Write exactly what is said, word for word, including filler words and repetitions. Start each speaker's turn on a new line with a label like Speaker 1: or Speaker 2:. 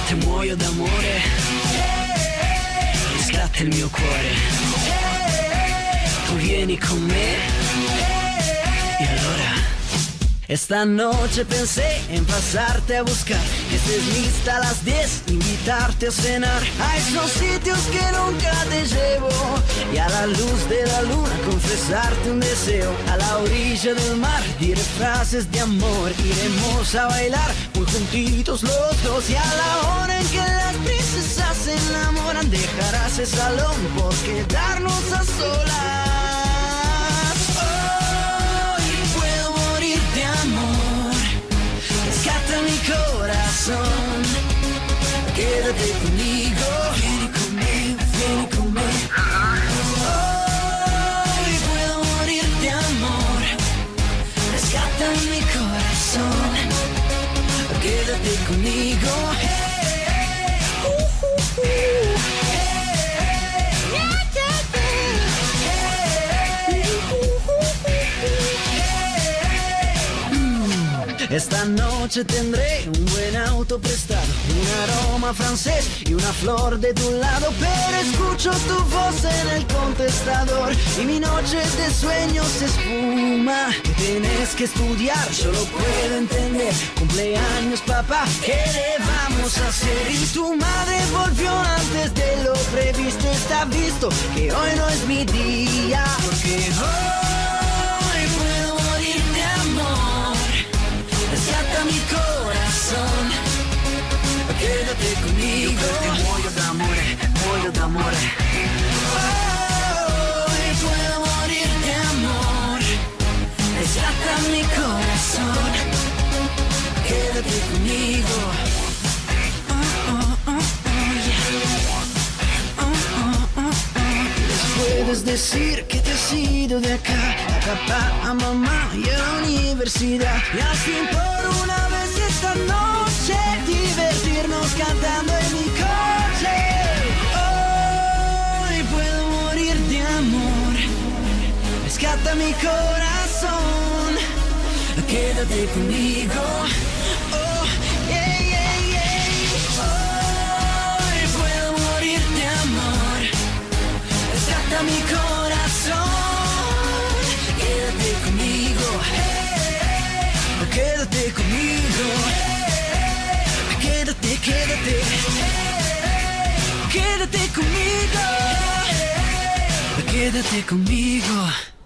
Speaker 1: te muoio d'amore, riscatta il mio cuore, tu vieni con me, y allora esta noche pensé en pasarte a buscar, que estés lista a las diez, invitarte a cenar a esos sitios que nunca te llevo, y a la luz de la luna confesarte un deseo, a la orilla del mar diré frases de amor, iremos a bailar muy juntitos los dos, y a la hora en que las princesas se enamoran dejarás el salón por quedarnos a solas. De amor, rescata mi corazón, quédate conmigo, vieni conmigo, vieni conmigo. Hoy puedo morir de amor, rescata mi corazón, quédate conmigo. Hey, uh, uh, uh. Esta noche tendré un buen auto prestado, un aroma francés y una flor de tu lado, pero escucho tu voz en el contestador y mi noche de sueños se espuma. Tienes que estudiar, yo lo puedo entender. Cumpleaños papá, ¿qué le vamos a hacer? Y tu madre volvió antes de lo previsto. Está visto que hoy no es mi día, porque hoy puedo morir de amor. Rescata mi corazón, quédate conmigo. Io te muoio d'amore, muoio d'amore. Hoy puedo morir de amor. Rescata mi corazón, quédate conmigo. Oh, oh, oh, oh, yeah. Oh, oh, oh, oh. Les puedes decir que te has ido de acá, a papá, a mamá y a la universidad, y al fin por una vez esta noche divertirnos cantando en mi coche. Hoy puedo morir de amor, rescata mi corazón, quédate conmigo. Oh, yeah, yeah, yeah. Hoy puedo morir de amor, rescata mi corazón, quédate conmigo. Quédate conmigo, quédate, quédate, quédate conmigo, quédate conmigo.